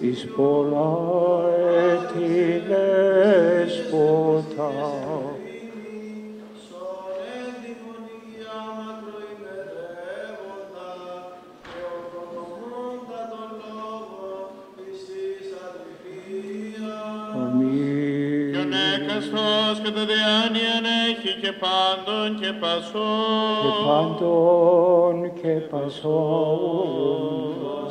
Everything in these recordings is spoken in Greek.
της πολλά έτη δέσποτα. Και το διάνοιαν έχει και πάντων και πασών. Και πάντων και πασών.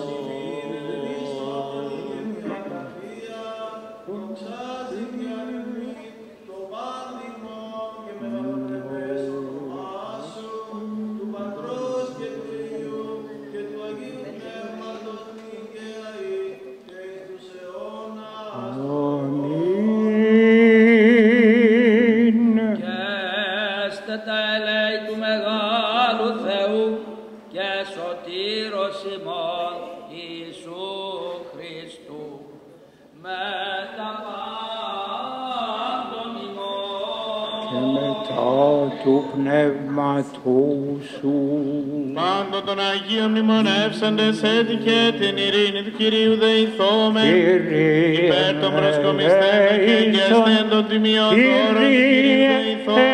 Του Πνεύματος σου. Πάντων των Αγίων μνημονεύσαντες έτυχε την ειρήνη του Κυρίου δεηθώμε. Υπέρ των προσκομιστέντων και εγγυαστέντων τιμιών δώρων του Κυρίου δεηθώμε.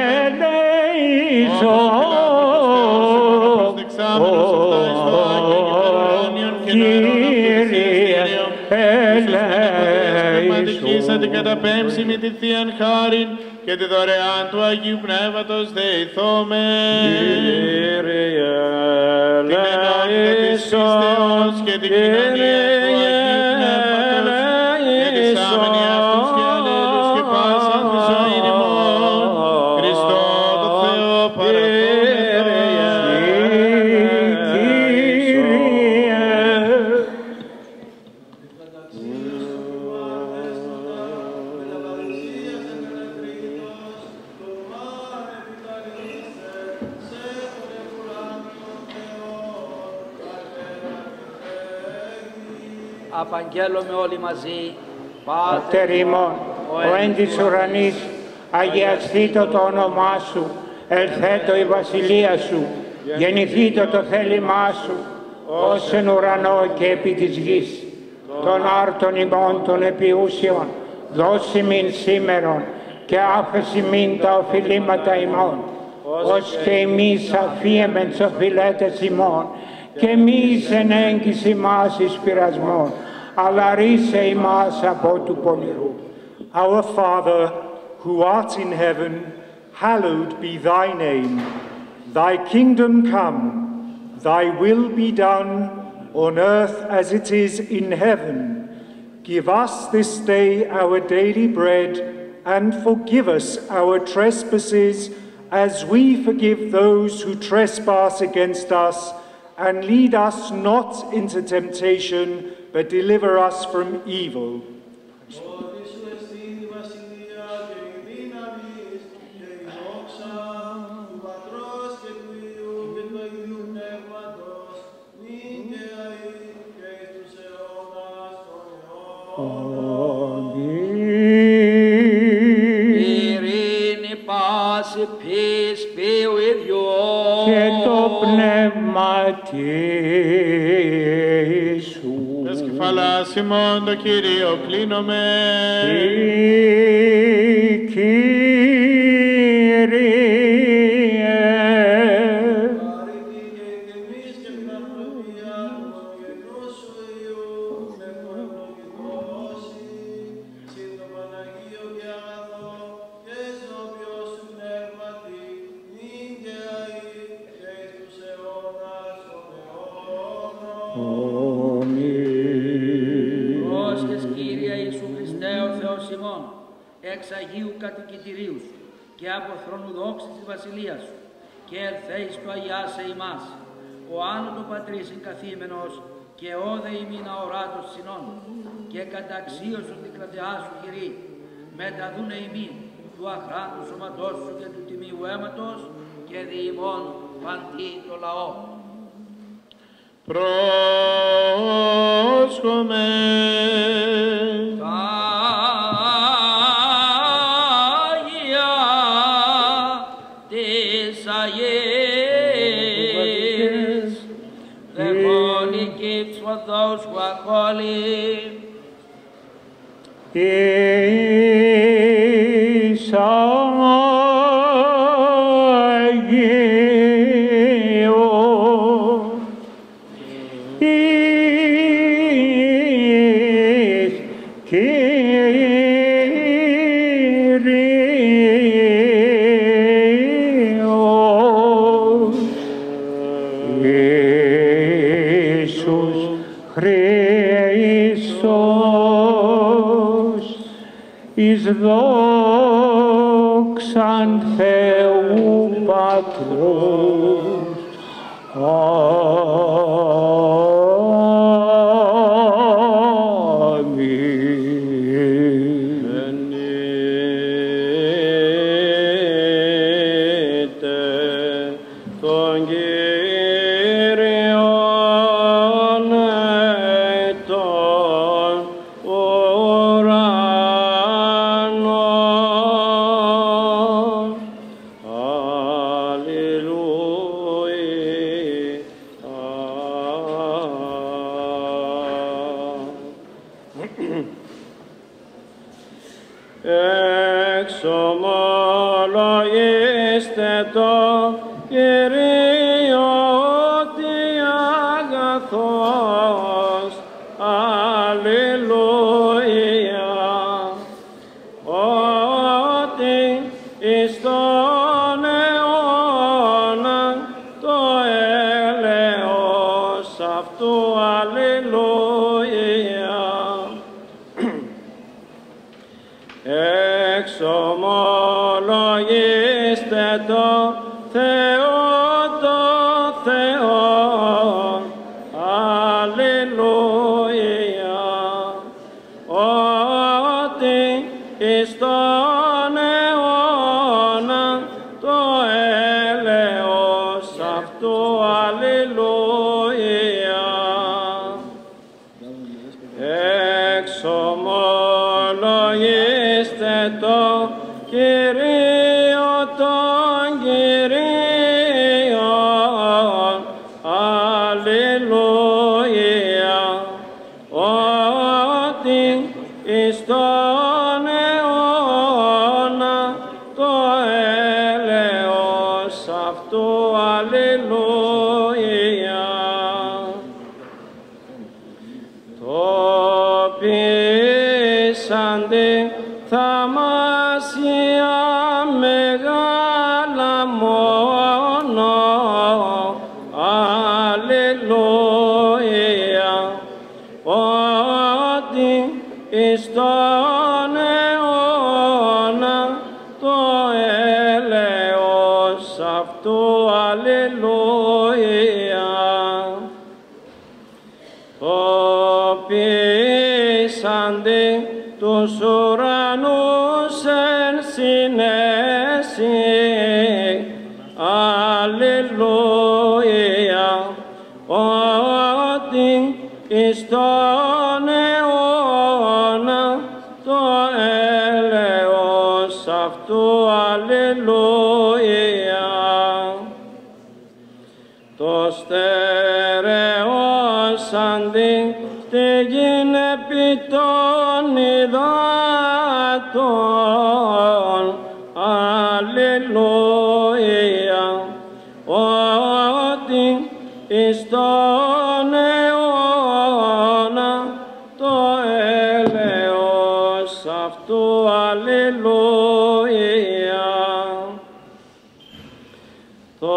Ως προσδεξάμενος αυτά εις το Άγιον Υπεραιώνιον και νερών αυτού της Υστήριον, Πνευματικής αντικαταπέμψιμη τη Θείαν Χάριν και τη δωρεάν του Αγίου Πνεύματος δεηθώμε. Κύριε την ενότητα της πίστεως και την κοινωνία του Αγίου Πνεύματος και της άμενη αυτούς και αλλήλους και πάσαν τη ζωή ημών. Χριστό το Θεό παραδόμεθα. Απαγγέλωμε όλοι μαζί, Πάτερ ημών, ο εν της ουρανής, αγιαστήτω το όνομά σου, ελθέτω η βασιλεία σου, γεννηθήτω το θέλημά σου, ως εν ουρανό και επί της γης. Των άρτων ημών των επιούσιων, δώσει μην σήμερον και άφεση μην τα οφειλήματα ημών, ως και εμείς αφίεμεν τς οφειλέτες ημών, και μη εν έγκυς ημάς εις πειρασμόν, αλλά ρίσε ημάς από του πονηρού. Our Father, who art in heaven, hallowed be thy name. Thy kingdom come, thy will be done, on earth as it is in heaven. Give us this day our daily bread, and forgive us our trespasses, as we forgive those who trespass against us. And lead us not into temptation, but deliver us from evil. ειρήνη πάση, peace be with you. Και το πνεύμα σου. Τες κεφαλάς ημών το Κύριο κλείνομαι. Εξ Αγίου κατοικητηρίου σου και από θρόνου δόξης της βασιλείας σου και ελθέεις το αγιάσε ημάς, ο άνω το πατρίς εγκαθήμενος και όδε ημίν αοράτος συνών και καταξίωσον την κρατεά σου Κυρί, μεταδούνε ημίν του αχράντου σώματός σου και του τιμίου αίματος και δι' ημών παντί το λαό. Πρόσχομαι those who are holy, εις δόξαν Θεού Πατρός. Εξομολογήστε το Κυρίο ότι αγαθός, αλληλούια, ότι εις τον αιώνα το έλεος αυτού, αλληλούια. Εξομολογήστε το Θεό, το Θεό, αλληλούια, ότι εις τον αιώνα το έλεος αυτού, αλληλούια. Εξομολογήστε το Κυρίο των Κυρίων, αλληλούια, ότι εις τον αιώνα το έλεος αυτού, αλληλούια. Το ποιήσαντι θαυμάσια μεγάλα μόνο, αλληλούια, ότι εις τον αιώνα το έλεος αυτού, αλληλούια. Το ποιήσαντι τους ουρανούς εν συνέσει, αλληλούια, ότι εις τον αιώνα το έλεος αυτού, αλληλούια. Το στερεώσαντι στη γην επί των υδάτων, αλληλούια, ότι εις τον αιώνα το έλεος αυτού, αλληλούια. Το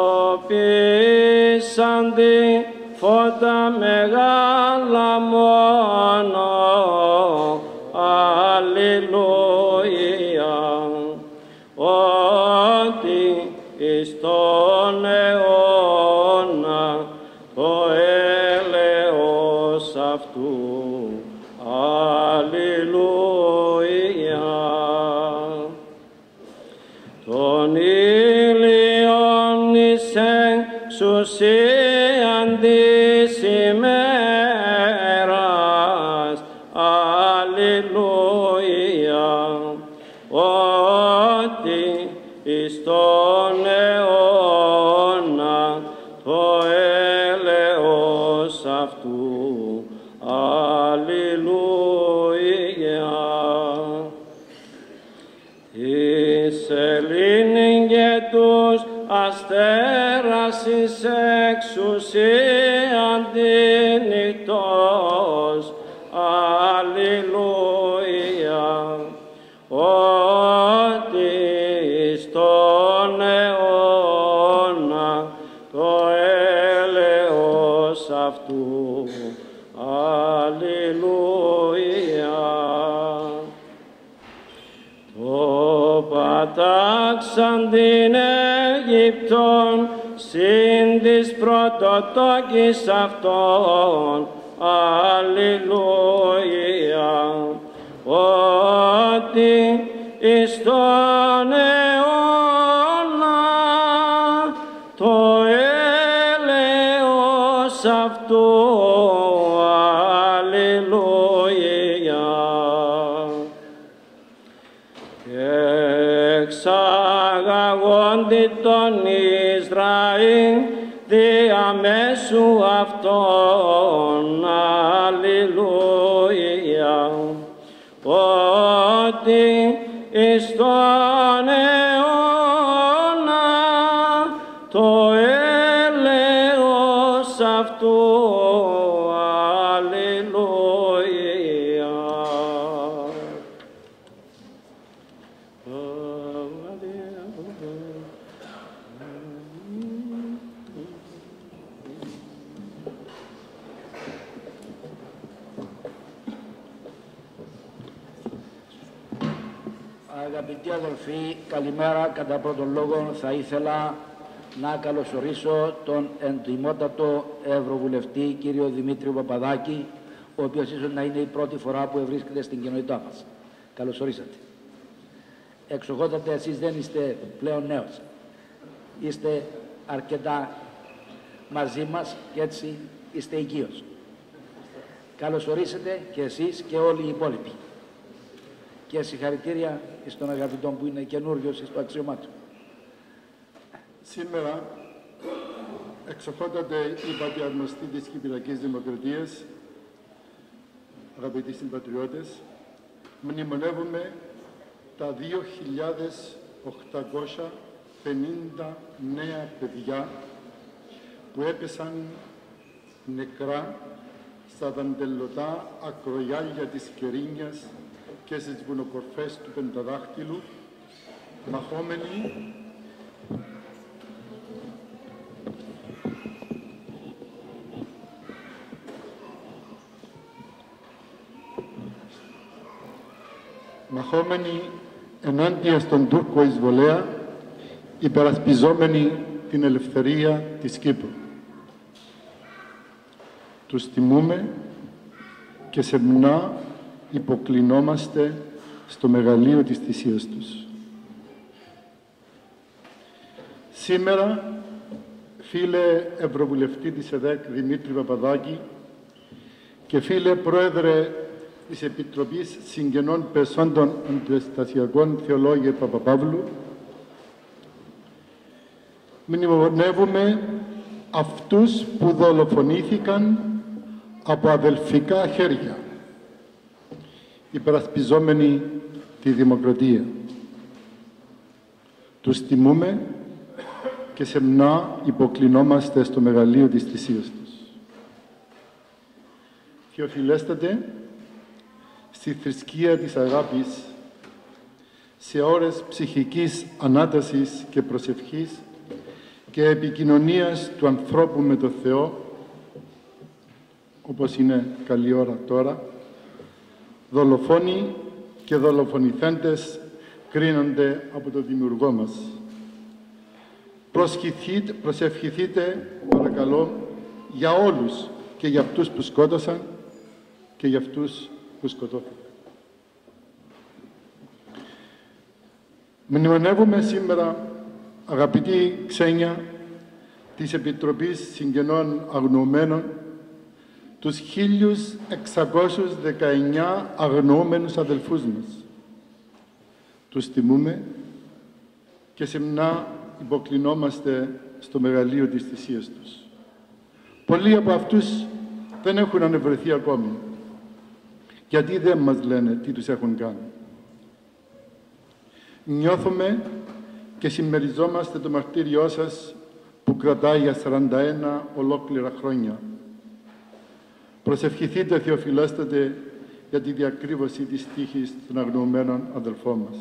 ποιήσαντι φώτα μεγάλα μόνο, αλληλούια, ότι εις τον αιώνα το έλεος αυτού, αλληλούια. Τον ήλιον εις εξουσίαν της ημέρας, αλληλούια, ότι εις τον αιώνα το έλεος αυτού, αλληλούια. Εις Ελλήνην και τους αστέρας εις εξουσίαν τη νυχτός, αλληλούια, ότι εις τον αιώνα το έλεος αυτού, αλληλούια. πατάξαν την Αιγυπτόν συν της πρωτοτόκης αυτών. Αλληλούια. Ότι εις τον αιώνα το έλεος αυτού. Αλληλούια. Και εξαγαγόντι τον Ισραήλ διαμέσου αυτών. Αλληλούια. Ότι εις τον αιώνα το έλεος αυτού. Αλληλούια. Αγαπητοί αδελφοί, καλημέρα. Κατά πρώτον λόγο θα ήθελα να καλωσορίσω τον εντιμότατο Ευρωβουλευτή κύριο Δημήτριο Παπαδάκη, ο οποίος ίσως να είναι η πρώτη φορά που ευρίσκεται στην κοινότητά μας. Καλωσορίσατε. Εξοχότατε, εσείς δεν είστε πλέον νέος. Είστε αρκετά μαζί μας και έτσι είστε οικείος. Καλωσορίσατε και εσείς και όλοι οι υπόλοιποι. Και συγχαρητήρια στον αγαπητό που είναι καινούριος στο αξίωμά του. Σήμερα, εξοχότατε είπατε αρμοστή της Κυπριακής Δημοκρατίας, αγαπητοί συμπατριώτες, μνημονεύουμε τα 2.850 νέα παιδιά που έπεσαν νεκρά στα δαντελωτά ακρογιάλια της Κερίνιας και στις βουνοκορφές του Πενταδάχτυλου, μαχόμενοι ενάντια στον Τούρκο εισβολέα, υπερασπιζόμενοι την ελευθερία της Κύπρου. Τους τιμούμε και σεμνά υποκλεινόμαστε στο μεγαλείο της θυσίας τους. Σήμερα, φίλε Ευρωβουλευτή της ΕΔΕΚ Δημήτρη Παπαδάκη και φίλε Πρόεδρε της Επιτροπής Συγγενών Πεσόντων Αντιστασιακών Θεολόγιε Παπαπαύλου, μνημονεύουμε αυτούς που δολοφονήθηκαν από αδελφικά χέρια, υπερασπιζόμενοι τη δημοκρατία. Τους τιμούμε και σεμνά υποκλεινόμαστε στο μεγαλείο της θυσίας τους. Θεοφιλέστατε, στη θρησκεία της αγάπης, σε ώρες ψυχικής ανάτασης και προσευχής και επικοινωνίας του ανθρώπου με το Θεό, όπως είναι καλή ώρα τώρα, δολοφόνοι και δολοφονηθέντες κρίνονται από τον Δημιουργό μας. Προσευχηθείτε, παρακαλώ, για όλους και για αυτούς που σκότωσαν και για αυτούς που σκοτώθηκαν. Μνημονεύουμε σήμερα, αγαπητοί ξένια της Επιτροπής Συγγενών Αγνοωμένων, τους 1.619 αγνοούμενους αδελφούς μας. Τους τιμούμε και σεμνά υποκλεινόμαστε στο μεγαλείο της θυσίας τους. Πολλοί από αυτούς δεν έχουν ανεβρεθεί ακόμη. Γιατί δεν μας λένε τι τους έχουν κάνει. Νιώθουμε και συμμεριζόμαστε το μαρτύριό σας που κρατάει για 41 ολόκληρα χρόνια. Προσευχηθείτε, Θεοφιλέστατε, για τη διακρύβωση της τύχης των αγνοωμένων αδελφών μας.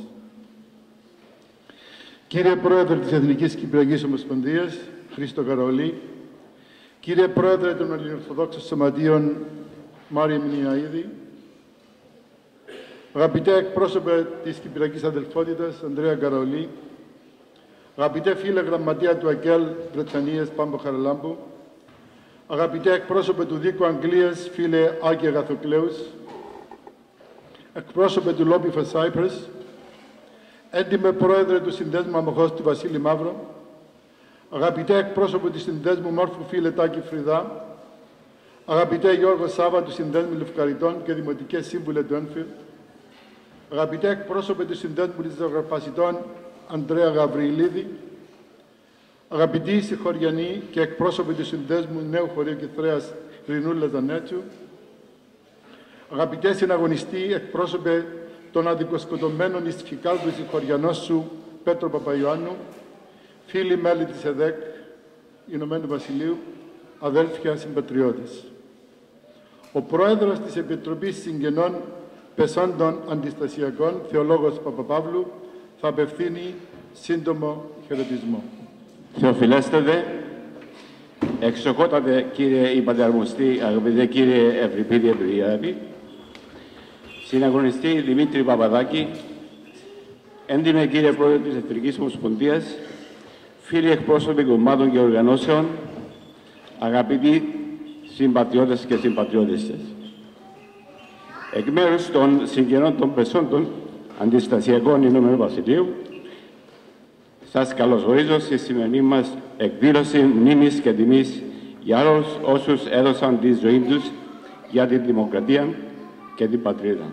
Κύριε Πρόεδρε της Εθνικής Κυπριακής Ομοσπονδίας, Χρήστο Καραολή, κύριε Πρόεδρε των Ελληνοορθοδόξων Σωματείων, Μάριο Μνιαΐδη, Αγαπητέ εκπρόσωπε της Κυπριακής Αδελφότητας, Ανδρέα Καραολή, αγαπητέ φίλε γραμματεία του ΑΚΕΛ Βρετανίας, Πάμπο Χαραλάμπου, αγαπητέ εκπρόσωπε του Δίκου Αγγλίας, φίλε Άκη Αγαθοκλέους, εκπρόσωπε του Lobby for Cyprus, έντιμε πρόεδρε του Συνδέσμου Αμοχώς του Βασίλη Μαύρο, αγαπητέ εκπρόσωπο του Συνδέσμου Μόρφου φίλε Τάκη Φρυδά, αγαπητέ Γιώργο Σάβα του Συνδέσμου Λευκαριτών και Δημοτικέ Σύμβουλε του Ένφιλ, αγαπητέ εκπρόσωπε του Συνδέσμου Ριζογραφασιτών Ανδρέα Γαβριλίδη, αγαπητοί συγχωριανοί και εκπρόσωποι του Συνδέσμου Νέου Χωρίου Κιθρέας Ρινούλα Δανέτσου, αγαπητέ συναγωνιστοί εκπρόσωπε των αδικοσκοτωμένων εις Φικάλδου συγχωριανός σου Πέτρο Παπαϊωάννου, φίλοι μέλη της ΕΔΕΚ, Ηνωμένου Βασιλείου, αδέλφια συμπατριώτες. Ο πρόεδρος της Επιτροπής Συγγενών Πεσόντων Αντιστασιακών, θεολόγος Παπαπαύλου, θα απευθύνει σύντομο χαιρετισμό. Θεοφιλέστατε, εξοχότατε κύριε Υπατερμοστή, αγαπητέ κύριε Ευρυπίδη Ευρυιάδη, συναγωνιστή Δημήτρη Παπαδάκη, έντιμε κύριε Πρόεδρε της Εθνικής Ομοσπονδίας, φίλοι εκπρόσωποι κομμάτων και οργανώσεων, αγαπητοί συμπατριώτες και συμπατριώτισσες. Εκ μέρους των συγγενών των Πεσόντων Αντιστασιακών Ηνωμένου Βασιλείου, σας καλωσορίζω στη σημερινή μας εκδήλωση μνήμης και τιμής για όλους όσους έδωσαν τη ζωή τους για τη δημοκρατία και την πατρίδα.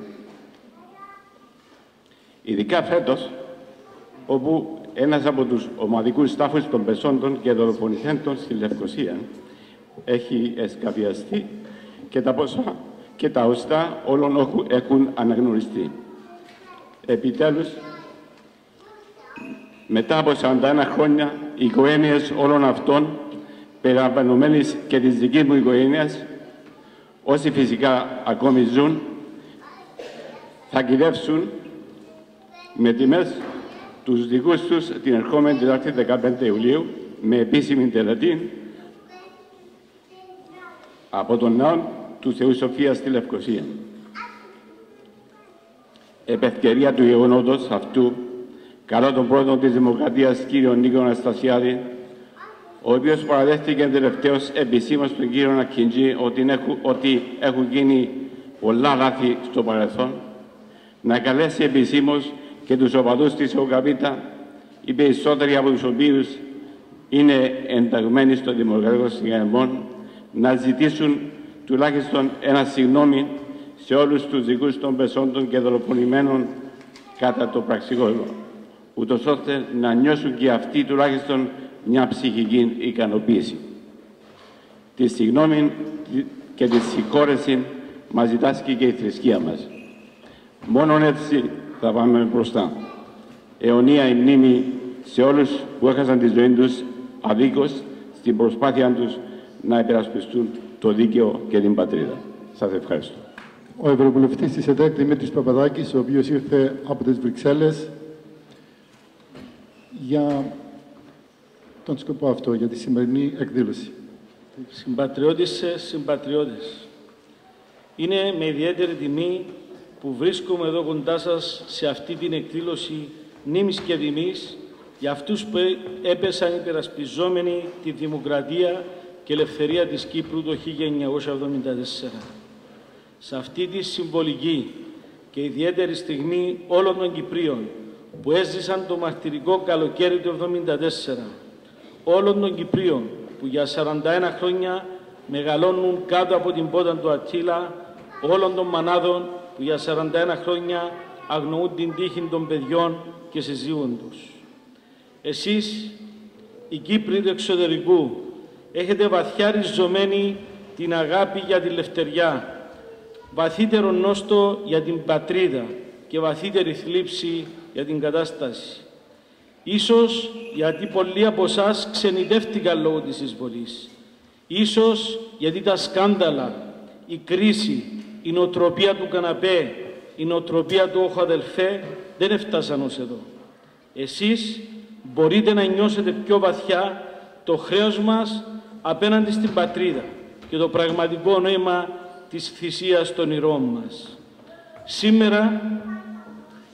Ειδικά φέτος, όπου ένας από τους ομαδικούς τάφους των Πεσόντων και δολοφονηθέντων στη Λευκοσία έχει εσκαβιαστεί και τα ποσά και τα οστά όλων έχουν αναγνωριστεί. Επιτέλους, μετά από 41 χρόνια, οι οικογένειες όλων αυτών, περιλαμβανομένης και της δικής μου οικογένειας, όσοι φυσικά ακόμη ζουν, θα κυδεύσουν με τιμές τους δικούς τους την ερχόμενη Τετάρτη 15 Ιουλίου με επίσημη τελετή από τον ναό του Θεού Σοφίας στη Λευκοσία. Επ' ευκαιρία του γεγονότος αυτού, καλώ τον πρόεδρο της Δημοκρατίας, κύριο Νίκο Αναστασιάδη, ο οποίος παραδέχτηκε τελευταίως επισήμως τον κύριο Ακιντζή ότι έχουν γίνει πολλά λάθη στο παρελθόν, να καλέσει επισήμως και τους οπαδούς της ΟΚΑΒΙΤΑ, οι περισσότεροι από τους οποίους είναι ενταγμένοι στο Δημοκρατικό Συνδέσμο, να ζητήσουν τουλάχιστον ένα συγγνώμη σε όλους τους δικούς των Πεσόντων και δολοφονημένων κατά το πραξικόπημα, ούτως ώστε να νιώσουν και αυτοί τουλάχιστον μια ψυχική ικανοποίηση. Τη συγγνώμη και τη συγχώρεση μας ζητάσκει και η θρησκεία μας. Μόνον έτσι θα πάμε μπροστά. Αιωνία η μνήμη σε όλους που έχασαν τη ζωή τους αδίκως στην προσπάθεια τους να υπερασπιστούν το δίκαιο και την πατρίδα. Σας ευχαριστώ. Ο Ευρωβουλευτής της ΕΔΕΚ, Δημήτρης Παπαδάκης, ο οποίος ήρθε από τις Βρυξέλλες για τον σκοπό αυτό, για τη σημερινή εκδήλωση. Συμπατριώτισσες, συμπατριώτες, είναι με ιδιαίτερη τιμή που βρίσκομαι εδώ κοντά σας σε αυτή την εκδήλωση μνήμης και τιμής για αυτούς που έπεσαν υπερασπιζόμενοι τη δημοκρατία και ελευθερία της Κύπρου το 1974. Σε αυτή τη συμβολική και ιδιαίτερη στιγμή όλων των Κυπρίων που έζησαν το μαρτυρικό καλοκαίρι του 1974, όλων των Κυπρίων που για 41 χρόνια μεγαλώνουν κάτω από την πότα του Αττήλα, όλων των μανάδων που για 41 χρόνια αγνοούν την τύχη των παιδιών και συζύγων τους. Εσείς, οι Κύπροι του εξωτερικού, έχετε βαθιά ριζωμένη την αγάπη για τη λευτεριά, βαθύτερο νόστο για την πατρίδα και βαθύτερη θλίψη για την κατάσταση. Ίσως γιατί πολλοί από εσάς ξενιτεύτηκαν λόγω της εισβολής. Ίσως γιατί τα σκάνδαλα, η κρίση, η νοοτροπία του καναπέ, η νοοτροπία του όχου αδελφέ δεν έφτασαν ως εδώ. Εσείς μπορείτε να νιώσετε πιο βαθιά το χρέος μας απέναντι στην πατρίδα και το πραγματικό νόημα της θυσίας των ηρώων μας. Σήμερα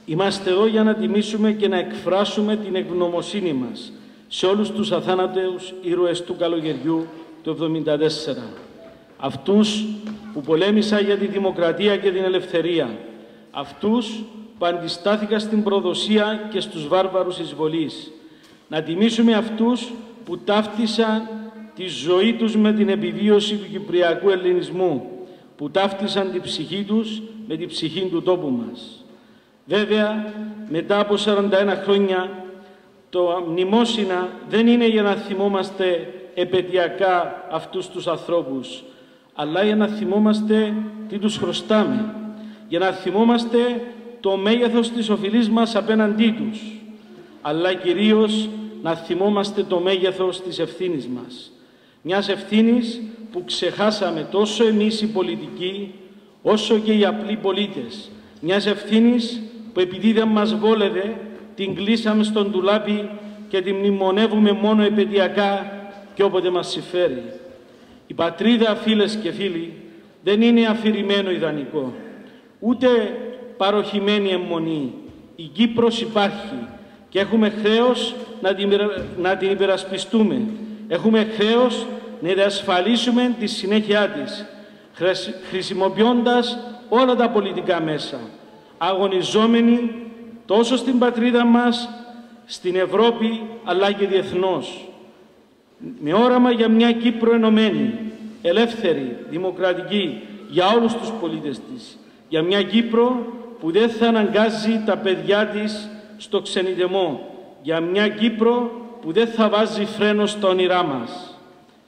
Είμαστε εδώ για να τιμήσουμε και να εκφράσουμε την ευγνωμοσύνη μας σε όλους τους αθάνατους ήρωες του καλοκαιριού του 1974. Αυτούς που πολέμησαν για τη δημοκρατία και την ελευθερία. Αυτούς που αντιστάθηκαν στην προδοσία και στους βάρβαρους εισβολείς. Να τιμήσουμε αυτούς που ταύτισαν τη ζωή τους με την επιβίωση του κυπριακού ελληνισμού, που ταύτισαν τη ψυχή τους με την ψυχή του τόπου μας. Βέβαια, μετά από 41 χρόνια, το μνημόσυνα δεν είναι για να θυμόμαστε επαιτειακά αυτούς τους ανθρώπους, αλλά για να θυμόμαστε τι τους χρωστάμε, για να θυμόμαστε το μέγεθος της οφειλής μας απέναντί τους, αλλά κυρίως να θυμόμαστε το μέγεθος της ευθύνης μας. Μιας ευθύνης που ξεχάσαμε τόσο εμείς οι πολιτικοί, όσο και οι απλοί πολίτες. Μιας ευθύνης που επειδή δεν μας βόλευε, την κλείσαμε στον ντουλάπι και την μνημονεύουμε μόνο επαιτειακά και όποτε μας συμφέρει. Η πατρίδα, φίλες και φίλοι, δεν είναι αφηρημένο ιδανικό, ούτε παροχημένη αιμονή. Η Κύπρος υπάρχει και έχουμε χρέος να την υπερασπιστούμε. Έχουμε χρέος να διασφαλίσουμε τη συνέχειά της, χρησιμοποιώντας όλα τα πολιτικά μέσα, αγωνιζόμενοι τόσο στην πατρίδα μας, στην Ευρώπη, αλλά και διεθνώς. Με όραμα για μια Κύπρο ενωμένη, ελεύθερη, δημοκρατική, για όλους τους πολίτες της. Για μια Κύπρο που δεν θα αναγκάζει τα παιδιά της στο ξενιτεμό. Για μια Κύπρο που δεν θα βάζει φρένο στα όνειρά μας.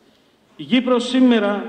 Η Κύπρος σήμερα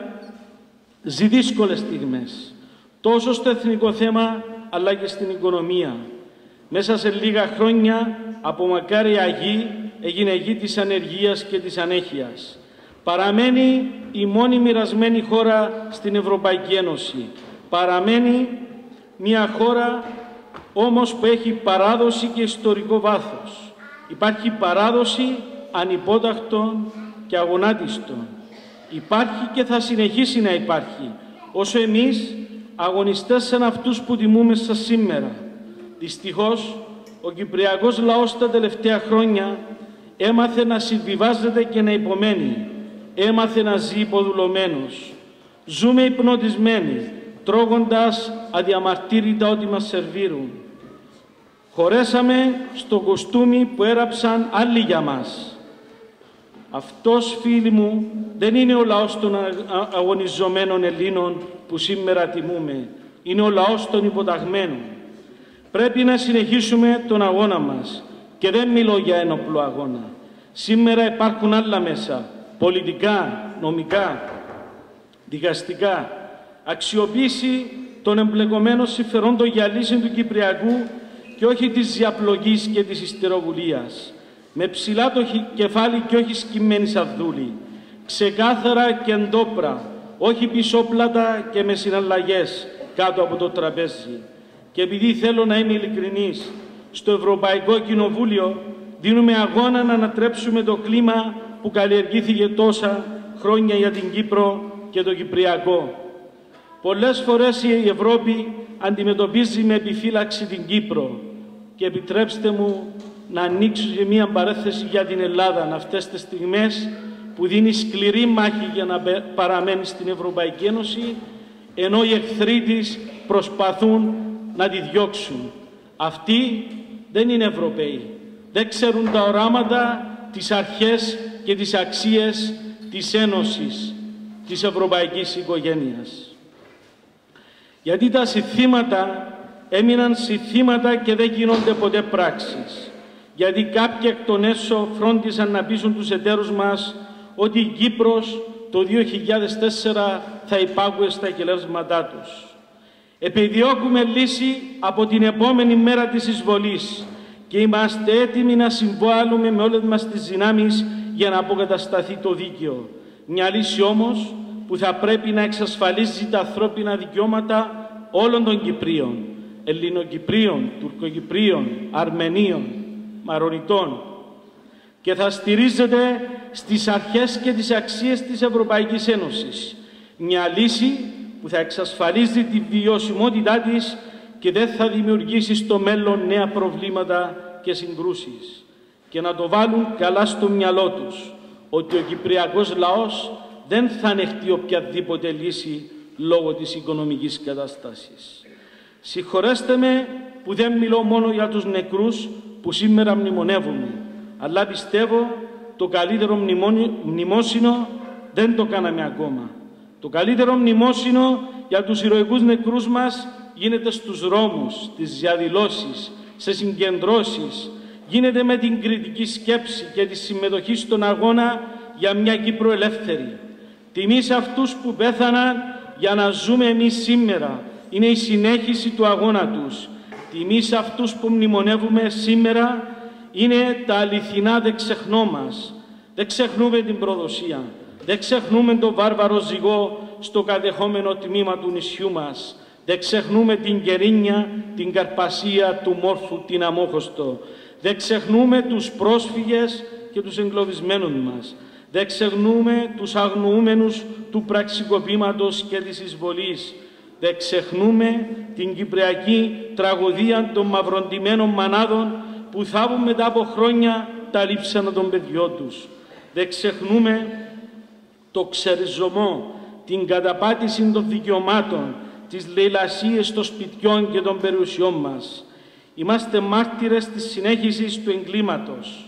ζει δύσκολες στιγμές, τόσο στο εθνικό θέμα, αλλά και στην οικονομία. Μέσα σε λίγα χρόνια, από μακάρια γη, έγινε γη της ανεργίας και της ανέχειας. Παραμένει η μόνη μοιρασμένη χώρα στην Ευρωπαϊκή Ένωση. Παραμένει μια χώρα όμως που έχει παράδοση και ιστορικό βάθος. Υπάρχει παράδοση ανυπότακτων και αγωνάτιστων. Υπάρχει και θα συνεχίσει να υπάρχει, όσο εμείς αγωνιστές σαν αυτούς που τιμούμε σας σήμερα. Δυστυχώς, ο κυπριακός λαός τα τελευταία χρόνια έμαθε να συμβιβάζεται και να υπομένει. Έμαθε να ζει υποδουλωμένος. Ζούμε υπνοτισμένοι, τρώγοντας αδιαμαρτύρητα ό,τι μας σερβίρουν. Χωρέσαμε στο κοστούμι που έραψαν άλλοι για μας. Αυτός, φίλοι μου, δεν είναι ο λαός των αγωνιζομένων Ελλήνων που σήμερα τιμούμε. Είναι ο λαός των υποταγμένων. Πρέπει να συνεχίσουμε τον αγώνα μας και δεν μιλώ για ένοπλο αγώνα. Σήμερα υπάρχουν άλλα μέσα, πολιτικά, νομικά, δικαστικά, αξιοποίηση των εμπλεκομένων συμφερόντων για λύση του Κυπριακού και όχι της διαπλοκής και της ιστεροβουλίας. Με ψηλά το κεφάλι και όχι σκυμμένη σαβδούλη. Ξεκάθαρα και εντόπρα, όχι πισόπλατα και με συναλλαγές κάτω από το τραπέζι. Και επειδή θέλω να είμαι ειλικρινής, στο Ευρωπαϊκό Κοινοβούλιο δίνουμε αγώνα να ανατρέψουμε το κλίμα που καλλιεργήθηκε τόσα χρόνια για την Κύπρο και το Κυπριακό. Πολλές φορές η Ευρώπη αντιμετωπίζει με επιφύλαξη την Κύπρο και επιτρέψτε μου να ανοίξω και μία παρέθεση για την Ελλάδα αυτές τις στιγμές που δίνει σκληρή μάχη για να παραμένει στην Ευρωπαϊκή Ένωση, ενώ οι εχθροί της προσπαθούν να τη διώξουν. Αυτοί δεν είναι Ευρωπαίοι. Δεν ξέρουν τα οράματα, τις αρχές και τις αξίες της Ένωσης, της Ευρωπαϊκής Οικογένειας. Γιατί τα συνθήματα έμειναν συνθήματα και δεν γίνονται ποτέ πράξεις. Γιατί κάποιοι εκ των έσω φρόντισαν να πείσουν τους εταίρους μας ότι η Κύπρος το 2004 θα υπάγουε στα κελεύσματά τους. Επιδιώκουμε λύση από την επόμενη μέρα της εισβολής και είμαστε έτοιμοι να συμβάλλουμε με όλες μας τις δυνάμεις για να αποκατασταθεί το δίκαιο. Μια λύση όμως που θα πρέπει να εξασφαλίζει τα ανθρώπινα δικαιώματα όλων των Κυπρίων, Ελληνοκυπρίων, Τουρκοκυπρίων, Αρμενίων, Μαρονιτών και θα στηρίζεται στις αρχές και τις αξίες της Ευρωπαϊκής Ένωσης. Μια λύση που θα εξασφαλίζει τη βιωσιμότητά της και δεν θα δημιουργήσει στο μέλλον νέα προβλήματα και συγκρούσεις. Και να το βάλουν καλά στο μυαλό τους ότι ο κυπριακός λαός δεν θα ανεχτεί οποιαδήποτε λύση λόγω της οικονομικής κατάστασης. Συγχωρέστε με που δεν μιλώ μόνο για τους νεκρούς που σήμερα μνημονεύουμε, αλλά πιστεύω το καλύτερο μνημόσυνο δεν το κάναμε ακόμα. Το καλύτερο μνημόσυνο για τους ηρωικούς νεκρούς μας γίνεται στους δρόμους, στις διαδηλώσεις, σε συγκεντρώσεις, γίνεται με την κριτική σκέψη και τη συμμετοχή στον αγώνα για μια Κύπρο ελεύθερη. Τιμή σε αυτούς που πέθαναν για να ζούμε εμείς σήμερα. Είναι η συνέχιση του αγώνα τους. Τιμή σε αυτούς που μνημονεύουμε σήμερα είναι τα αληθινά δεν ξεχνώ μας. Δεν ξεχνούμε την προδοσία. Δεν ξεχνούμε το βάρβαρο ζυγό στο κατεχόμενο τμήμα του νησιού μας. Δεν ξεχνούμε την Κερίνια, την Καρπασία, του Μόρφου, την Αμόχωστο. Δεν ξεχνούμε τους πρόσφυγες και τους εγκλωβισμένους μας. Δεν ξεχνούμε τους αγνοούμενους του πραξικοπήματος και της εισβολής. Δεν ξεχνούμε την κυπριακή τραγωδία των μαυροντημένων μανάδων που θάβουν μετά από χρόνια τα λείψανα των παιδιών τους. Δεν ξεχνούμε το ξεριζωμό, την καταπάτηση των δικαιωμάτων, τις λαιλασίες των σπιτιών και των περιουσιών μας. Είμαστε μάρτυρες της συνέχισης του εγκλήματος.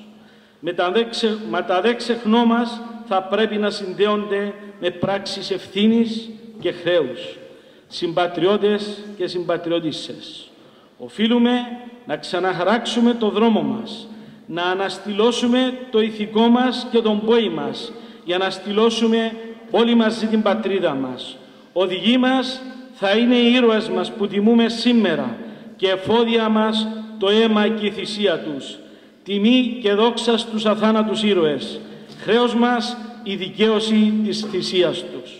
Μα τα δε ξεχνώ μας θα πρέπει να συνδέονται με πράξεις ευθύνης και χρέους. Συμπατριώτες και συμπατριώτισσες, οφείλουμε να ξαναχαράξουμε το δρόμο μας, να αναστηλώσουμε το ηθικό μας και τον πόη μας, για να στυλώσουμε όλοι μαζί την πατρίδα μας. Οδηγοί μας θα είναι οι ήρωες μας που τιμούμε σήμερα και εφόδια μας το αίμα και η θυσία τους. Τιμή και δόξα στους αθάνατους ήρωες. Χρέος μας η δικαίωση της θυσίας τους.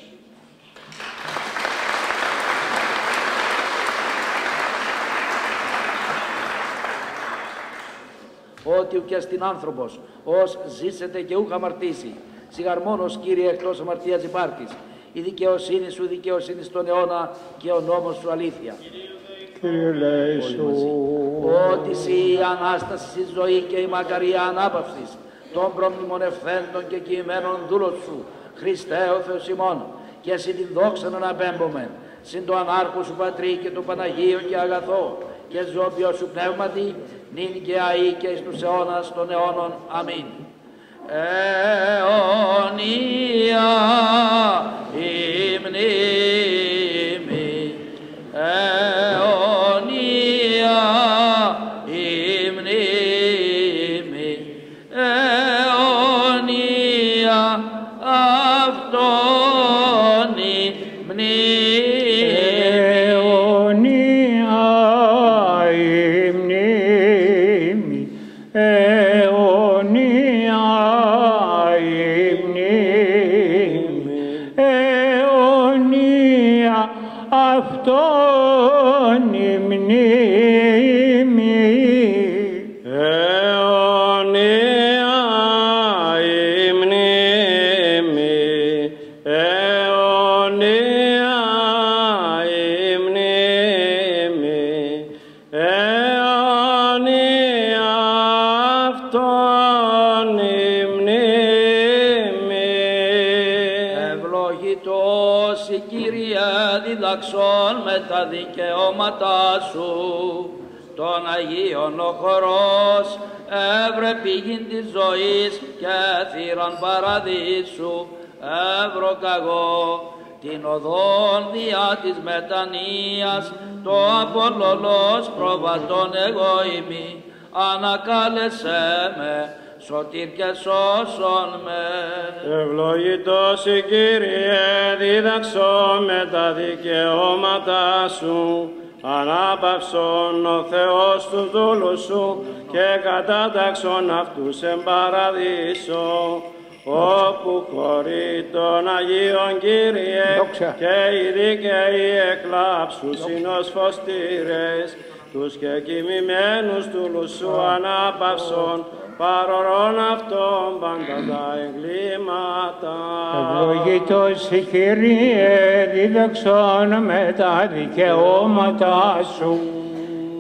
Ότι ουκ εστιν άνθρωπος, ως ζήσετε και ούχ αμαρτήσει. Σιγαρμόνος, Κύριε, εκτός αμαρτίας υπάρχεις. Η δικαιοσύνη σου δικαιοσύνη στον αιώνα και ο νόμος σου αλήθεια. Κύριε Λέησου, Ότι εσύ η Ανάσταση, η ζωή και η μακαρία ανάπαυσης των προμνημονευθέντων και κειμένων δούλων σου, Χριστέ ο Θεός ημών, και εσύ την δόξα να αναπέμπομεν, συν το ανάρχο σου Πατρί και το Παναγίο και αγαθό, και ζώπιο σου πνεύματι, νυν και αεί και εις τους αιώνας των αιώνων. Αμήν. Αιωνία η μνήμη, αιωνία η μνήμη, αιωνία αυτόν η μνήμη. αιωνία η μνήμη, αιωνία η μνήμη, αιωνία αυτόν η μνήμη. Αιωνία η μνήμη, αιωνία η μνήμη, αιωνία αυτόν η μνήμη. Ευλογητός η Κύριε διδαξών με τα δικαιώματά σου, των Αγίων ο χορός έβρε πηγήν της ζωής και θύραν παραδείσου εύρωκαγώ την οδόν διά της μετανοίας το απολολός προβατών εγώ ημί ανακάλεσέ με σωτήρ και σώσον με. Ευλογητός η Κύριε δίδαξον με τα δικαιώματά σου, ανάπαυσον ο Θεός τους δούλους σου και κατάταξον αυτούς εν παραδείσο, όπου χωρεί των Αγίων Κύριε και οι δίκαιοι εκλάψουσιν ως φωστήρες, τους και κοιμημένους δούλους σου ανάπαυσον, παρορών αυτών πάντα τα εγκλήματα. Ευλογητός η Κύριε δίδαξον με τα δικαιώματά σου,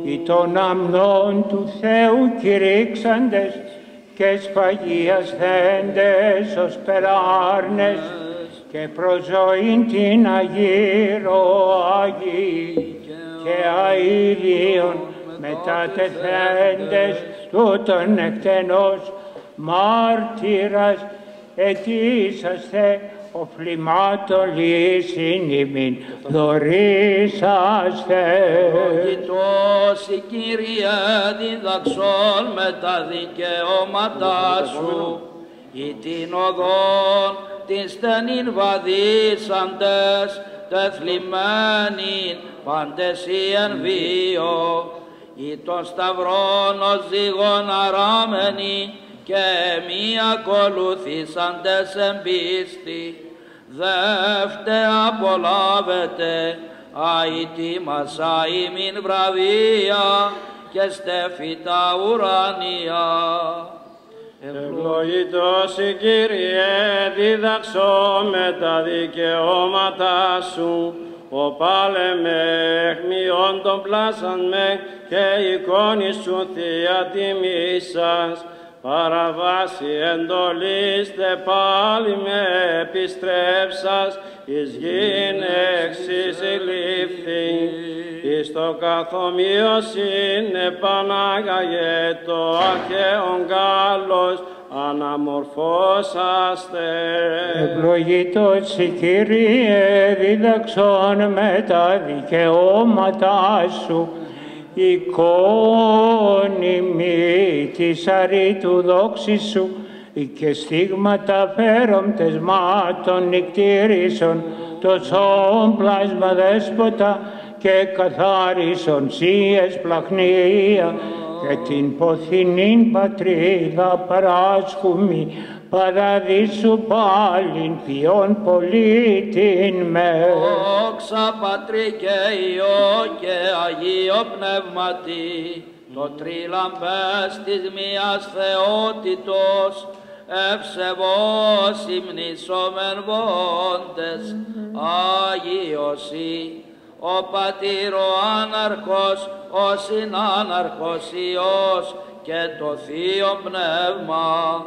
ή των αμνών του Θεού κηρύξαντες και σφαγιασθέντες ως περάρνες και προς ζωήν την αγύρω Αγί και αηδίων μετατεθέντες τούτων εκτενώς μάρτυρας ετήσαστε οφλημάτων λύσιν ημίν δωρήσαστε. Ευλογητός η Κύριε διδαξών με τα δικαιώματά σου, ή την οδόν την στενήν βαδίσαντες, τεθλιμμένην παντεσίαν βίο, ή των σταυρών ως ζύγων αράμενοι, και μη ακολουθήσαντες εν πίστη, δεύτε απολάβετε, αητήμασα ημίν βραβεία και στέφητα ουρανία. Ευλογητός η Κύριε δίδαξω με τα δικαιώματά σου, ο πάλεμεχ μειών των πλάσαν με και εικόνη σου θεία τιμήσας, παραβάσει εντολίστε πάλι με επιστρέψας, εις γην εξής ηλίφθη, εις το καθομοίωσιν επανάγαγετο αρχαίον Γάλλος, αναμορφώσαστε. Ευλογητός η Κύριε δίδαξον με τα δικαιώματά σου, εικόνιμη της αρήτου δόξης σου, και στίγματα φέρομτες μάτων νικτήρησον, το σώον πλάσμα δέσποτα και καθάρισον σίες πλαχνία, και την ποθηνήν πατρίδα παράσχουμη, παραδείσου πάλιν ποιον πολίτην με. Δόξα Πατρί και Υιό και Αγίο Πνεύματι, το τρίλαμπες της μίας θεότητος, ευσεβώς υμνησόμεν βόντες, Άγιοσι, ο Πατήρ ο Άναρχος, ο Συνάναρχος Υιός και το Θείο Πνεύμα,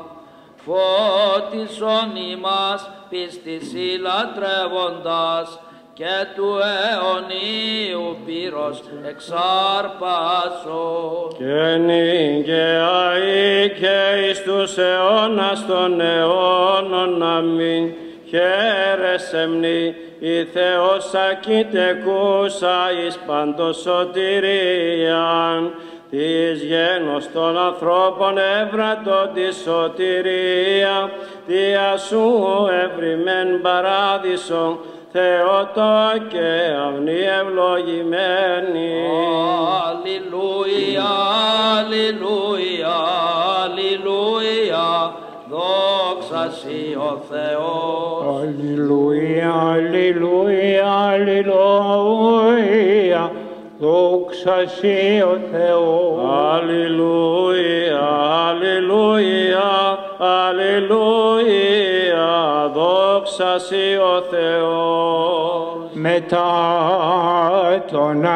φώτισον ημάς πίστης λατρεύοντας και του αιωνίου πύρος εξάρπασον. Και νυν και αεί και εις τους αιώνας των αιώνων αμήν. Χαίρεσαι μνη η Θεός ακητεκούσα εις παντός σωτηρίαν, της γένος των ανθρώπων έβρατο τη σωτηρία, δια σου ευρυμέν παράδεισο, Θεότο και αυνή ευλογημένη. Αλληλούια, αλληλούια, αλληλούια, δόξα σοι ο Θεός. Αλληλούια, αλληλούια, αλληλούια, δόξα σοι ο Θεός. Αλληλούια, αλληλούια, αλληλούια, δόξα σοι ο Θεός. Μετά των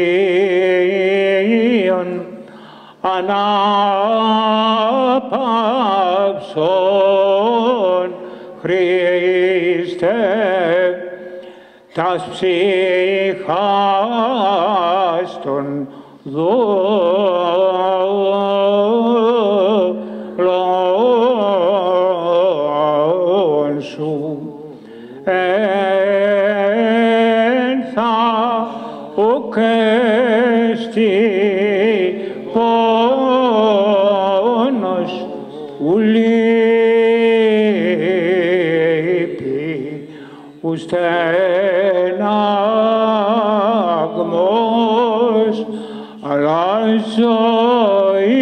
Αγίων ανάπαυσον Χριστέ, τας ψυχάς των δούλων σου ένθα ουκέστη πόνος ου λείπει ου στεναγμός αλλά ζωή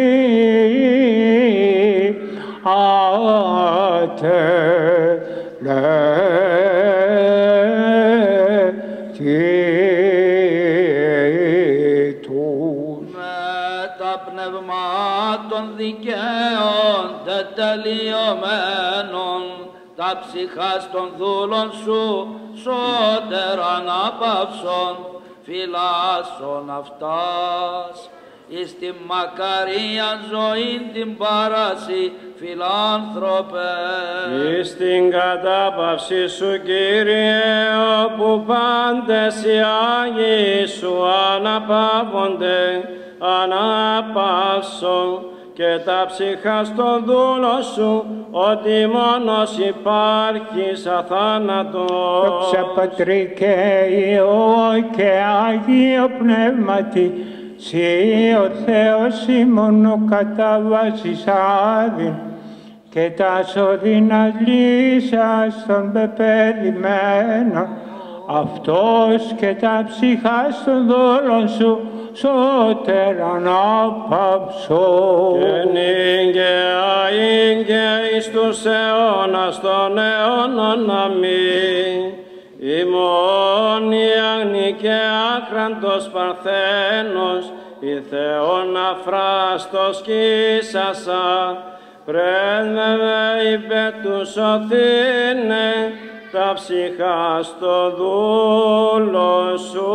δικαίων τετελειωμένων, τα ψυχάς των δούλων σου σώτερ ανάπαυσον, φυλάσσον αυτάς. Εις την μακαρία ζωή την πάραση, φιλάνθρωπε. Εις την κατάπαυση σου, Κύριε, όπου πάντες οι Άγιοι σου αναπαύονται, αναπαύσον και τα ψυχά στον δούλο σου, ότι μόνος υπάρχεις αθάνατος. Δόξα Πατρί και Υιό και Άγιο Πνεύματι, Συ ο Θεός ημών κατά βάσης άδειν, και τα σωδίνας λύσας των πεπαιδημένων, αυτός και τα ψυχάς των δούλων σου, σώτεραν απαψώ. Και νύγκαια ίγκαι εις τους αιώνας των αιώνων, αμήν. Ημών η άγνη και άχραντος Παρθένος, η Θεόν αφράστος κοίσασα, πρέσβευε υπέ του σωθήνε, τα ψυχά στο δούλο σου.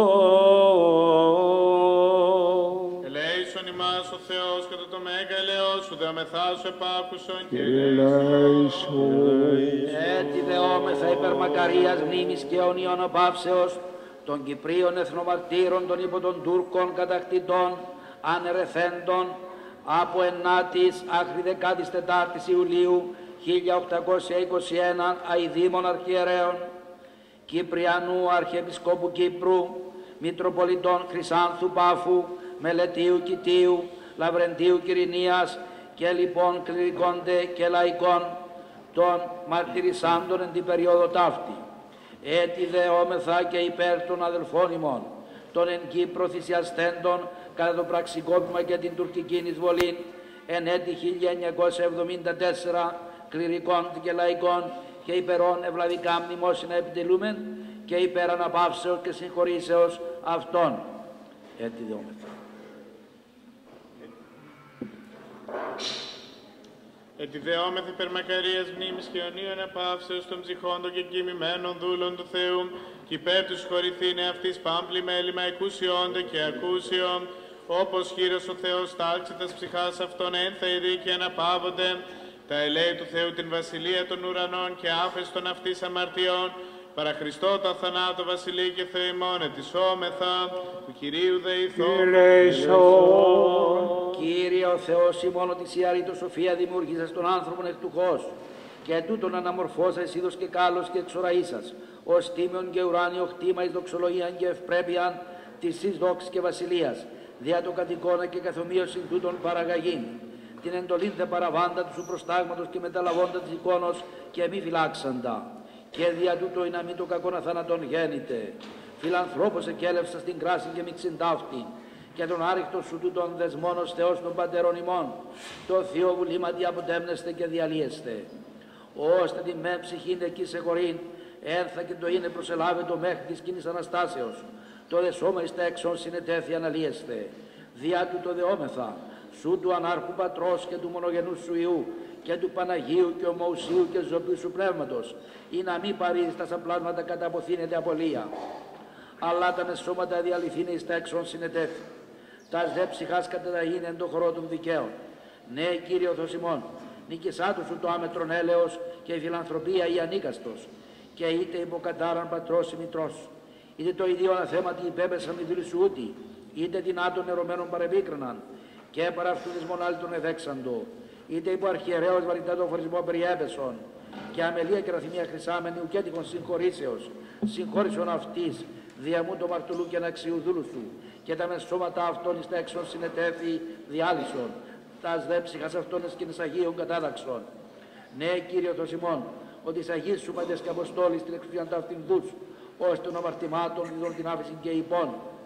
Ελέησον ημάς ο Θεός κατά το μέγα ελαιός σου, δεομεθά σου επάκουσον και Έτσι δεόμεθα υπέρ μακαρίας μνήμης και αιωνίων απαύσεως των Κυπρίων εθνομαρτύρων, των υπό των Τούρκων κατακτητών, ανερεθέντων από 9ης άχρη 14ης Ιουλίου 1821 αηδήμων αρχιερέων, Κυπριανού Αρχιεπισκόπου Κύπρου, Μητροπολιτών Χρυσάνθου Πάφου, Μελετίου Κιτίου, Λαβρεντίου Κυρινίας και λοιπόν κληρικόντε και λαϊκών των μαρτυρισάντων εν την περίοδο ταύτη. Έτσι δεόμεθα και υπέρ των αδελφών ημών, των εν Κύπρο θυσιαστέντων κατά το πραξικόπημα και την τουρκική εισβολή εν έτη 1974, κληρικών και λαϊκών, και υπερών ευλαβικά μνημόσυνα επιτελούμεν και υπέρ αναπαύσεως και συγχωρήσεως αυτών. Έτσι δεόμεθα. Ετιδεόμεθ υπέρ μακαρίας μνήμης και αιωνίων επαύσεως των ψυχών των και κοιμημένων δούλων του Θεού, και υπέρ τους χωρηθήνε αυτής πάμπλη μέλημα εκούσιόνται και ακούσιον, όπως χείρος ο Θεός τάξει τας ψυχάς αυτών ένθαιδη και αναπαύονται, τα ελέη του Θεού την βασιλεία των ουρανών και άφεστον αυτής αμαρτιών, παρά Χριστό τα θανάτω βασιλεί και Θεημόν ετισόμεθα, του Κυρίου δεηθώ. Κύριε ο Θεός ημών, ότι σοι αρήτω σοφία δημιουργήσας των άνθρωπων εκ του χώσου, και τούτον αναμορφώσας είδος και κάλος και εξοραΐσας, ως τίμιον και ουράνιο χτήμα εις δοξολογίαν και ευπρέπειαν της εις δόξης και βασιλείας, δια το κατοικώνα και καθομοίωσιν τούτον παραγαγήν. Την εντολήν δε παραβάντα του σου προστάγματος και μεταλαβώντα της εικόνος και μη φυλάξαντα. Και δια τούτο να μην το κακόν αθανατόν γέννητε. Φιλανθρώπος εκέλευσα στην κράση και μη ξυντάφτη, και τον άρρηκτο σου τούτον δεσμόνος Θεός των πατερών ημών, το θείο βουλήματι αποτέμνεστε και διαλύεστε. Ώστε την με ψυχήν εκεί σε χωρήν, ένθα και το είναι προσελάβετο μέχρι της κοινής Αναστάσεως, το δε σώμα εις τα έξω συνετέθη αναλύεστε. Διά τούτο δεόμεθα, σου του ανάρχου πατρός και του μονογενούς σου Υιού, και του Παναγίου και ομοουσίου και ζωπίου σου πνεύματος, ή να μην παρείς τα σαν πλάσματα καταποθύνεται απολία. Αλλά τα μεσώματα διαλυθήνε εις τα έξω συνετέθη. Τα δε ψυχάς καταταγήν εν το χωρό των δικαίων. Ναι, Κύριε ο Θεός ημών, νικησάτου σου το άμετρον έλεος και η φιλανθρωπία η ανίκαστος, και είτε υποκατάραν πατρός ή μητρός, είτε το ιδίο αναθέματι υπέπεσαν μη δούλη σου ούτη, είτε δυνάτων ερωμένων παρεβίκραναν, και παρά αυτού της μονάλτων εδέξαντο, είτε υπό αρχιερέως βαρυτά το φορισμό περιέπεσον, και αμελία και ραθυμία χρυσάμενη ουκέτικων συγχωρήσεως, συγχώρησον αυτής, διαμού το μαρτουλού και αναξιού δούλου σου, και τα μεσώματα αυτών εις τα έξω συνετέθη διάλυσον, τας δε ψυχάς αυτών εις κοινής Αγίων κατάδαξον. Ναι, Κύριε Θεός ημών, ότι εις Αγίς σου παντές και Αποστόλης την εξουσίαν ταύτην δούς, ως των αμαρτημάτων διδών την άφηση και υπών.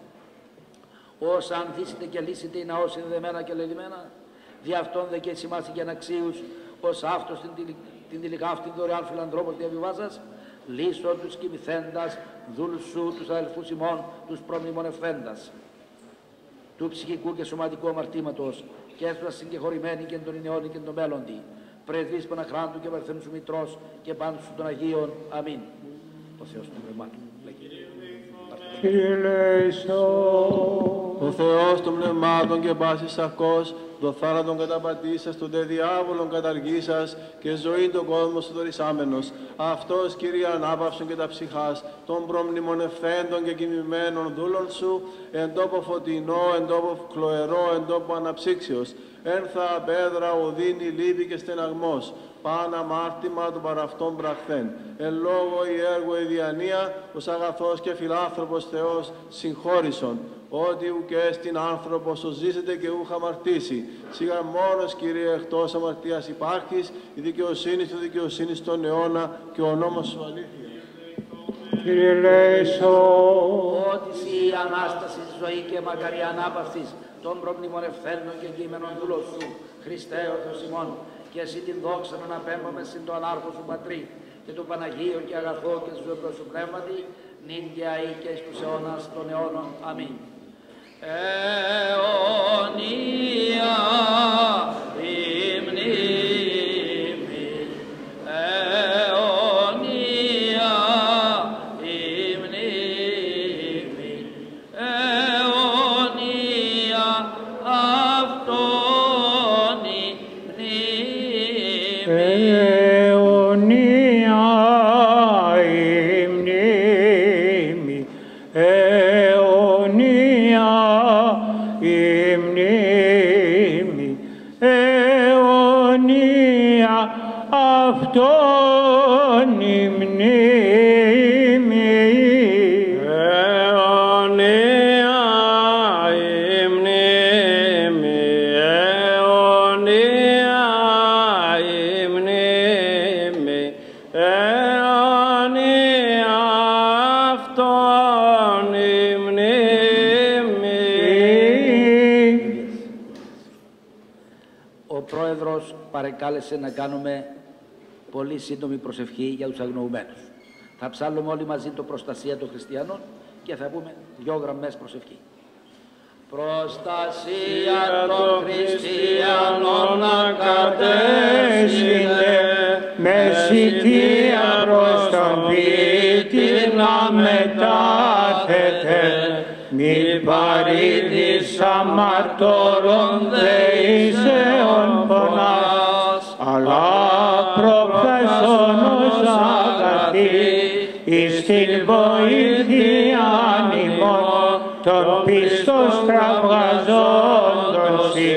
Όσα αν δίσετε και λύσετε οι ναός συνδεμένα και λελιμένα, δι' αυτόν δε και σημάσει και αναξίους, ως αυτός την τυλικάφτην δωρεάν φιλανθρώπος διαβιβάζας, λύσω τους κοιμηθέντας, δούλους σου, τους αδελφούς ημών, τους προμνημονευθέντας, του ψυχικού και σωματικού αμαρτήματος, και έσπλα συγκεχωρημένοι και των ηναιών και των μέλλοντι, πρεσβείς Παναχράντου και Παρθένου σου Μητρός και πάντου σου των Αγίων. Αμήν. Ο Θεός των Πνευμάτων. Κύριε ελέησον. Ο Θεός των πνευμάτων και πάσης σαρκός, το θάνατον καταπατήσας, τον δε διάβολον καταργήσας και ζωή τον κόσμο σου δωρησάμενος. Αυτός, Κύριε, ανάπαυσον και τα ψυχάς, των προμνημονευθέντων και κοιμημένων δούλων σου, εν τόπο φωτεινό, εν τόπο χλωερό, εν τόπο αναψύξεως. Ένθα πέδρα, οδύνη, λύπη και στεναγμός. Πάνα αμάρτημα του παραυτών πραχθέν. Εν λόγω η έργο η διανία, ως αγαθός και φιλάνθρωπος Θεός συγχώρησον. Ότι ουκ έστιν άνθρωπος ο ζήσεται και ούχ αμαρτήσει. Σιγά μόνος, Κύριε, εκτός αμαρτίας υπάρχεις, η δικαιοσύνη του δικαιοσύνης στον αιώνα και ο νόμος σου αλήθεια. Κύριε ελέησον. Ότι σοι η Ανάσταση, ζωή και μακαρή ανάπαυσης των προμνημονευθέντων και κείμενων δούλων σου, Χριστέ ο Θεός ημών, και εσύ την δόξα να αναπέμπαμε συν το ανάρχο σου Πατρί και το Παναγίο και αγαθό και του εμπρός σου πνεύματι, νυν και αεί και εις τους αιώνας των αιώνων. Αμήν. Αιωνία η μνήμη, αιωνία η μνήμη, αιωνία αυτόν η μνήμη. Αιωνία η μνήμη, αιωνία η μνήμη, αιωνία αυτόν η μνήμη. Αιωνία η μνήμη, αιωνία η μνήμη, αιωνία αυτόν η μνήμη. Ο Πρόεδρος παρεκάλεσε να κάνουμε πολύ σύντομη προσευχή για τους αγνοουμένους. Θα ψάλλουμε όλοι μαζί το προστασία των χριστιανών και θα πούμε 2 γραμμές προσευχή. Προστασία των χριστιανών να κατέσχεται, με σιτία προς τον ποιητή να μετάθετε, μη παρήδης αμαρτωρών δεήσεων πονάς, αλλά προφθασόνος αγαθή, εις την βοήθεια ημών των πιστός τραυγαζόντων σοι,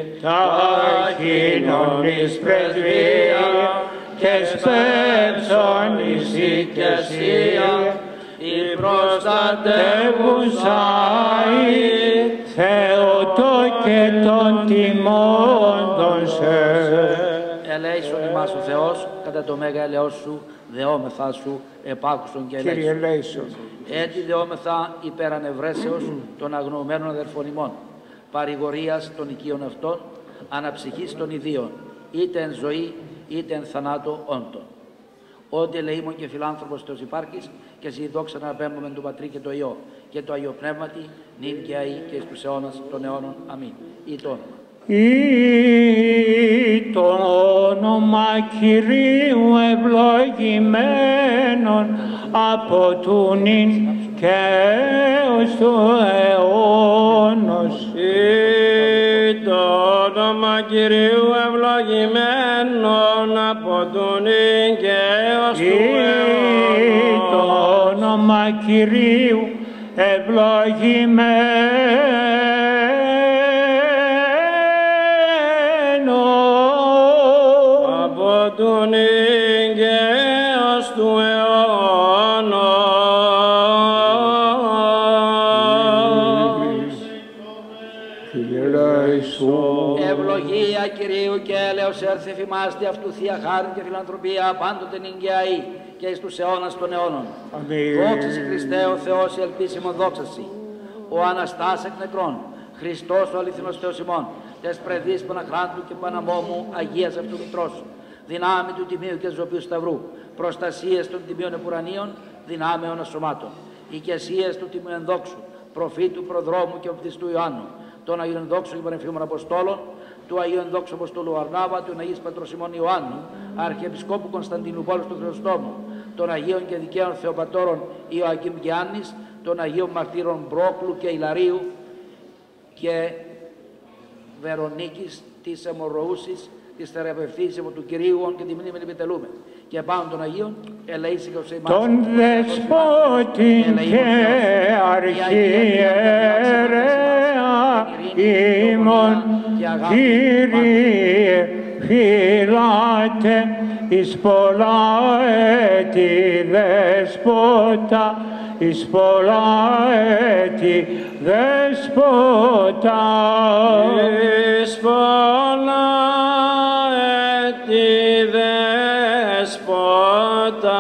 ταχύνων εις πρεσβεία και σπέψον εις οικεσία, η προστατεύουσα η Θεοτό και των τιμώντων σε. ελέησον ημάς ο Θεός, κατά το μέγα ελεός σου, δεόμεθά σου, επάκουσον και Κύριε ελέησον. ελέησον. Έτσι δεόμεθα υπέρ ανευρέσεως των αγνοωμένων αδερφών ημών, παρηγορίας των οικείων αυτών, αναψυχής των ιδίων, είτε εν ζωή, είτε εν θανάτω όντων. Ότι ελεήμων και φιλάνθρωπος Θεός υπάρχεις, και εσύ δόξα να απέμπουμε τον Πατρί και το Υιό και το Αγίο Πνεύματι, νυν και αεί και εις τους αιώνας των αιώνων. Αμήν. Ή το όνομα. Ή το όνομα Κυρίου ευλογημένον από του νυν και έως του αιώνος. Ή το όνομα Κυρίου ευλογημένον από του νυν και έως του Ή το αιώνος. όνομα Κυρίου ευλογημένον Από του νυν και έως του αιώνος. Κύριε ελέησον. Ευλογία Κυρίου και έλεος έρθει εφημάστη αυτού θεία χάρη και φιλανθρωπία πάντοτε νυν και αεί και εις τους αιώνας των αιώνων. Αμήν. Δόξα σοι Χριστέ ο Θεός η ελπίσιμον δόξα σοι. Ο Αναστάς εκ νεκρών, Χριστός ο αληθινός Θεός ημών, τες πρεδείς Παναχράντου και Παναμόμου Αγίας αυτού μητρός, δυνάμει του Τιμίου και Ζωπίου Σταυρού, προστασίες των Τιμίων Επουρανίων, δυνάμεων ασωμάτων, οικεσίες του Τιμίου Ενδόξου, προφήτου Προδρόμου και οπτιστού Ιωάννου, των Αγίων Ενδόξων και Πανεφήμων Αποστόλων, του Αγίου Ενδόξου Αποστόλου Αρνάβα, του Αγίου Πατρός Ημών Ιωάννου, Αρχιεπισκόπου Κωνσταντινούπολης του Χρυσοστόμου, των Αγίων και Δικαίων Θεοπατώρων Ιωακήμ και Άννης, των Αγίων Μαρτύρων Μπρόκλου και Ηλαρίου και Βερονίκης της Αιμορροούσης, της θεραπευτής του Κυρίου και τη μνήμη επιτελούμε. Και πάνω των Αγίων, ελεήσει και ως εμάς. Τον Δεσπότην και Αρχιερέα ημών, Κύριε φυλάτε εις πολλά έτη Δεσπότα, εις πολλά έτη Δεσπότα. Εις πολλά έτη Δεσπότα.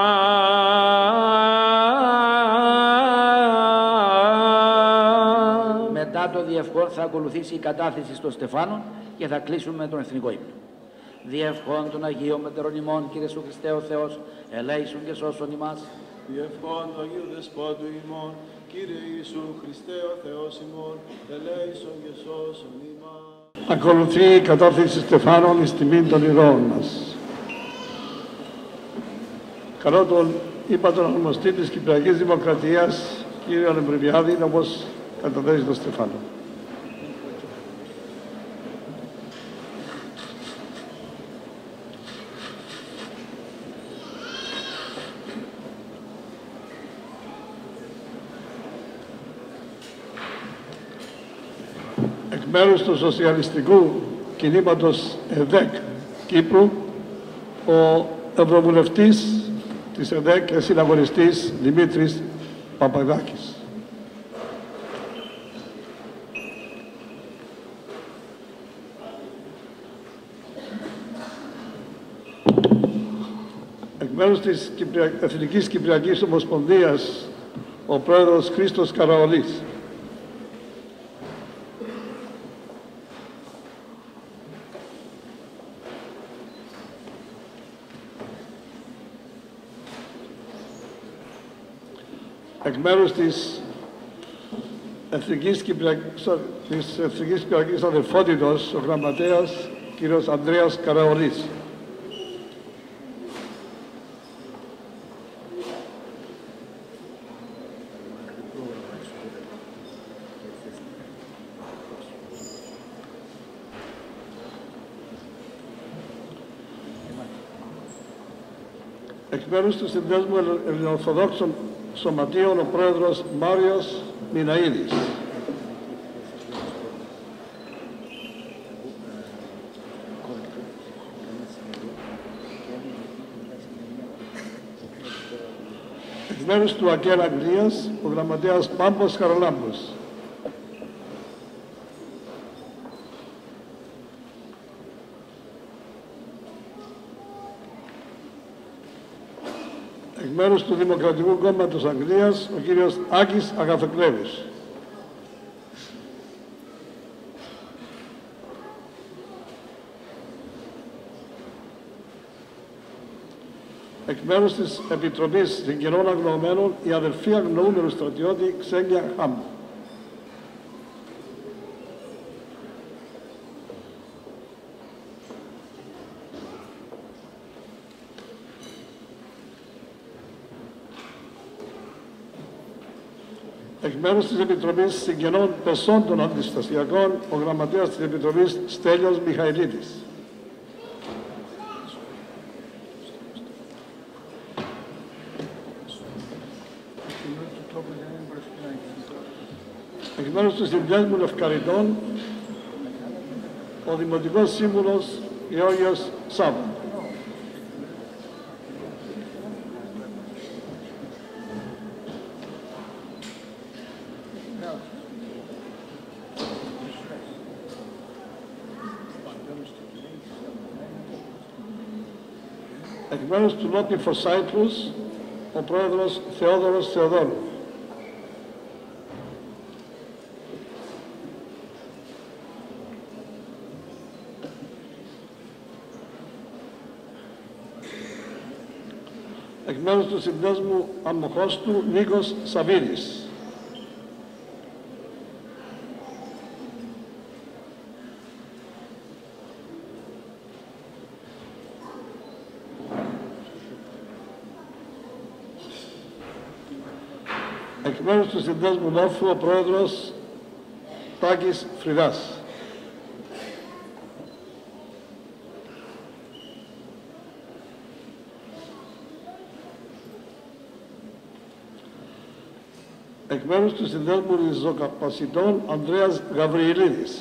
Μετά το διευχόν θα ακολουθήσει η κατάθεση των Στεφάνων και θα κλείσουμε με τον εθνικό ύμνο. Διευχών των Αγίων Μετερών ημών, Κύριε Σου Χριστέ ο Θεός, ελέησον και σώσον ημάς. Διευχών του Αγίου Δεσπότου ημών, Κύριε Ιησού Χριστέ ο Θεός ημών, ελέησον και σώσον ημάς. Ακολουθεί η κατάθεση Στεφάνων εις τιμήν των ηρώων μας. Καλώ τον ύπατον αρμοστή της Κυπριακής Δημοκρατίας, κύριο Εμπρεβιάδη, όπως καταθέσει το Στεφάνο. Εκ μέρους του Σοσιαλιστικού Κινήματος ΕΔΕΚ Κύπρου, ο Ευρωβουλευτής της ΕΔΕΚ και συναγωνιστής Δημήτρης Παπαδάκης. Εκ μέρους της Εθνικής Κυπριακής Ομοσπονδίας, ο πρόεδρος Χρήστος Καραολής. Εκ μέρους της Εθνικής Κυπριακής Αδελφότητος, ο γραμματέας κ. Ανδρέας Καραολής. Εκ μέρους του Συνδέσμου Ελληνοορθοδόξων Σωματείων, ο πρόεδρος Μάριος Μιναΐδης. Εκ μέρους του ΑΚΕΛ Αγγλίας, ο γραμματέας Πάμπος Χαραλάμπος. Εκ μέρους του Δημοκρατικού Κόμματος Αγγλίας, ο κύριος Άκης Αγαθοκλέβης. Εκ μέρους της Επιτροπής Συγγενών Αγνοωμένων, η αδελφή αγνοούμενου στρατιώτη Ξένια Χάμ. Εκ μέρους της Επιτροπής Συγγενών Πεσόντων Αντιστασιακών, ο γραμματέας της Επιτροπής Στέλιος Μιχαηλίδης. Εκ μέρους του Συνδέσμου Λευκαριτών, ο Δημοτικός Σύμβουλος Γεώργιος Σάββα. Εκ μέρους του Lobby for Cyprus, ο πρόεδρος Θεόδωρος Θεοδόρου. Εκ μέρους του Συνδέσμου Αμμοχώστου, Νίκος Σαββίδης. Εκ μέρους του Συνδέσμου Νόφου, ο Πρόεδρος Τάκης Φρυδάς. Εκ μέρους του Συνδέσμου Ριζοκαπασιτών, Ανδρέας Γαβριηλίδης.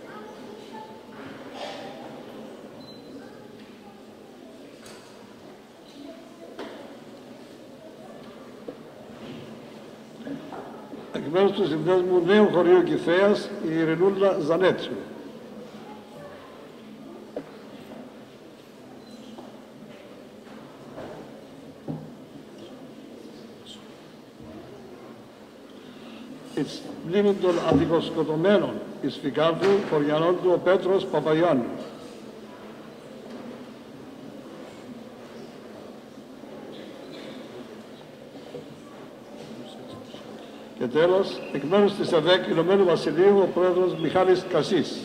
Εκ μέρους του Συνδέσμου Νέου Χωρίου Κηφαίας, η Ειρηνούλα Ζανέτσου. Εις μνήμη των αδικοσκοτωμένων εις Φυκάνθου, χωριανών του ο Πέτρος Παπαγιάννου. Και τέλος, εκ μέρους της ΕΔΕΚ Ηνωμένου Βασιλείου, ο Πρόεδρος Μιχάλης Κασής.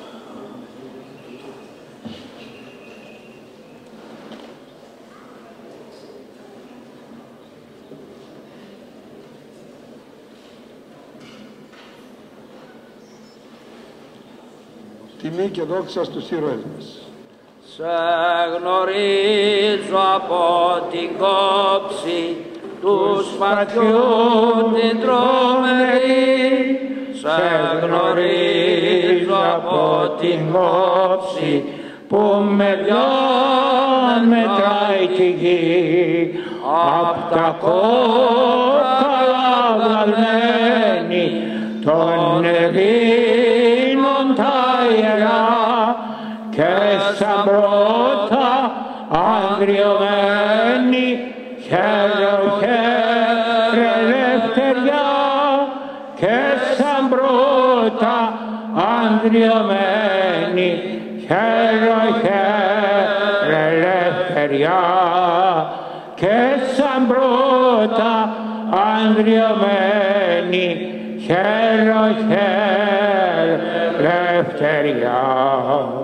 Τιμή και δόξα στους ήρωες μας. Σε γνωρίζω από την κόψη του σπαθιού την τρομερή. Σε γνωρίζω από την κόψη που με δυο μετράει τη γη. Απ' τα κόκαλα βγαλμένη των Ελλήνων τα ιερά και σαν πρώτα αγριωμένη χαίρε ελευθεριά και σαν πρώτα αγριωμένη χαίρε ελευθεριά και σαν πρώτα αγριωμένη χαίρε ελευθεριά.